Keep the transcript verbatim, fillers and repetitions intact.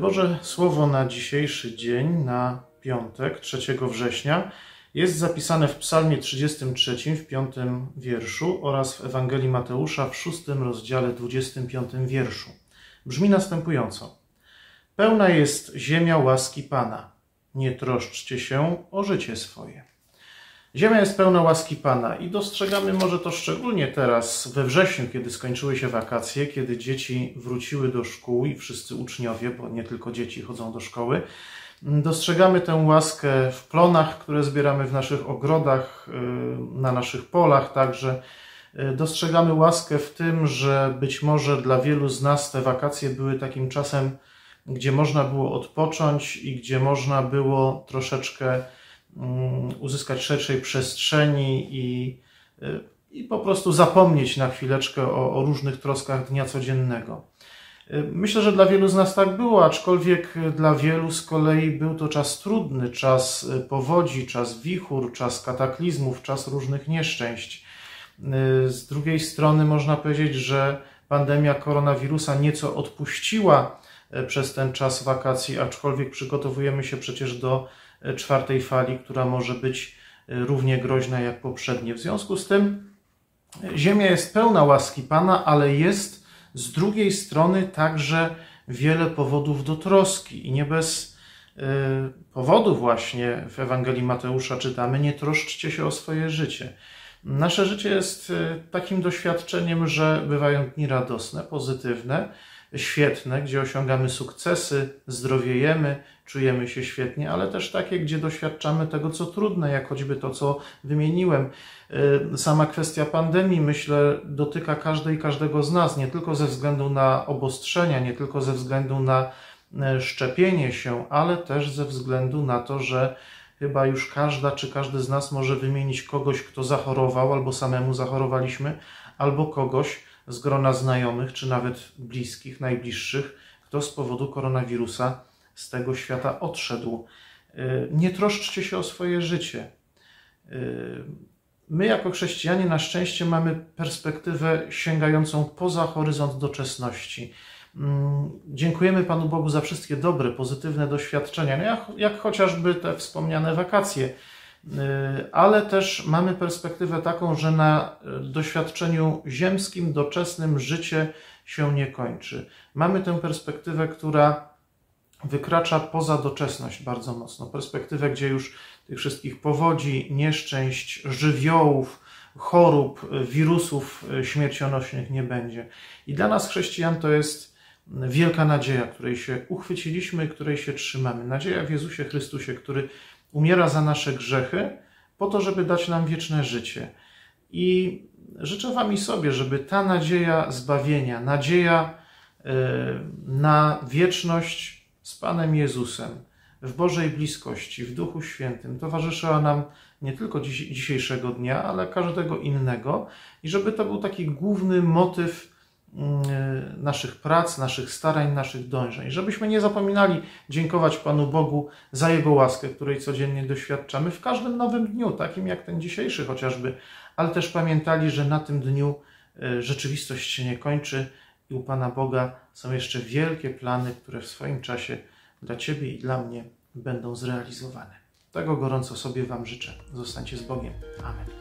Boże Słowo na dzisiejszy dzień, na piątek, trzeciego września, jest zapisane w Psalmie trzydziestym trzecim, w piątym wierszu oraz w Ewangelii Mateusza w szóstym rozdziale, dwudziestym piątym wierszu. Brzmi następująco. Pełna jest ziemia łaski Pana. Nie troszczcie się o życie swoje. Ziemia jest pełna łaski Pana i dostrzegamy może to szczególnie teraz we wrześniu, kiedy skończyły się wakacje, kiedy dzieci wróciły do szkół i wszyscy uczniowie, bo nie tylko dzieci chodzą do szkoły. Dostrzegamy tę łaskę w plonach, które zbieramy w naszych ogrodach, na naszych polach także. Dostrzegamy łaskę w tym, że być może dla wielu z nas te wakacje były takim czasem, gdzie można było odpocząć i gdzie można było troszeczkę uzyskać szerszej przestrzeni i, i po prostu zapomnieć na chwileczkę o, o różnych troskach dnia codziennego. Myślę, że dla wielu z nas tak było, aczkolwiek dla wielu z kolei był to czas trudny, czas powodzi, czas wichur, czas kataklizmów, czas różnych nieszczęść. Z drugiej strony można powiedzieć, że pandemia koronawirusa nieco odpuściła przez ten czas wakacji, aczkolwiek przygotowujemy się przecież do czwartej fali, która może być równie groźna jak poprzednie. W związku z tym ziemia jest pełna łaski Pana, ale jest z drugiej strony także wiele powodów do troski i nie bez y, powodu właśnie w Ewangelii Mateusza czytamy: nie troszczcie się o swoje życie. Nasze życie jest takim doświadczeniem, że bywają dni radosne, pozytywne, świetne, gdzie osiągamy sukcesy, zdrowiejemy, czujemy się świetnie, ale też takie, gdzie doświadczamy tego, co trudne, jak choćby to, co wymieniłem. Sama kwestia pandemii, myślę, dotyka każdej i każdego z nas, nie tylko ze względu na obostrzenia, nie tylko ze względu na szczepienie się, ale też ze względu na to, że chyba już każda czy każdy z nas może wymienić kogoś, kto zachorował, albo samemu zachorowaliśmy, albo kogoś z grona znajomych, czy nawet bliskich, najbliższych, kto z powodu koronawirusa z tego świata odszedł. Nie troszczcie się o swoje życie. My jako chrześcijanie na szczęście mamy perspektywę sięgającą poza horyzont doczesności. Dziękujemy Panu Bogu za wszystkie dobre, pozytywne doświadczenia, no jak, jak chociażby te wspomniane wakacje, ale też mamy perspektywę taką, że na doświadczeniu ziemskim, doczesnym życie się nie kończy. Mamy tę perspektywę, która wykracza poza doczesność bardzo mocno. Perspektywę, gdzie już tych wszystkich powodzi, nieszczęść, żywiołów, chorób, wirusów śmiercionośnych nie będzie. I dla nas chrześcijan to jest wielka nadzieja, której się uchwyciliśmy, której się trzymamy. Nadzieja w Jezusie Chrystusie, który umiera za nasze grzechy po to, żeby dać nam wieczne życie. I życzę Wam i sobie, żeby ta nadzieja zbawienia, nadzieja na wieczność z Panem Jezusem, w Bożej bliskości, w Duchu Świętym towarzyszyła nam nie tylko dziś, dzisiejszego dnia, ale każdego innego i żeby to był taki główny motyw naszych prac, naszych starań, naszych dążeń. Żebyśmy nie zapominali dziękować Panu Bogu za Jego łaskę, której codziennie doświadczamy w każdym nowym dniu, takim jak ten dzisiejszy chociażby, ale też pamiętali, że na tym dniu rzeczywistość się nie kończy i u Pana Boga są jeszcze wielkie plany, które w swoim czasie dla Ciebie i dla mnie będą zrealizowane. Tego gorąco sobie Wam życzę. Zostańcie z Bogiem. Amen.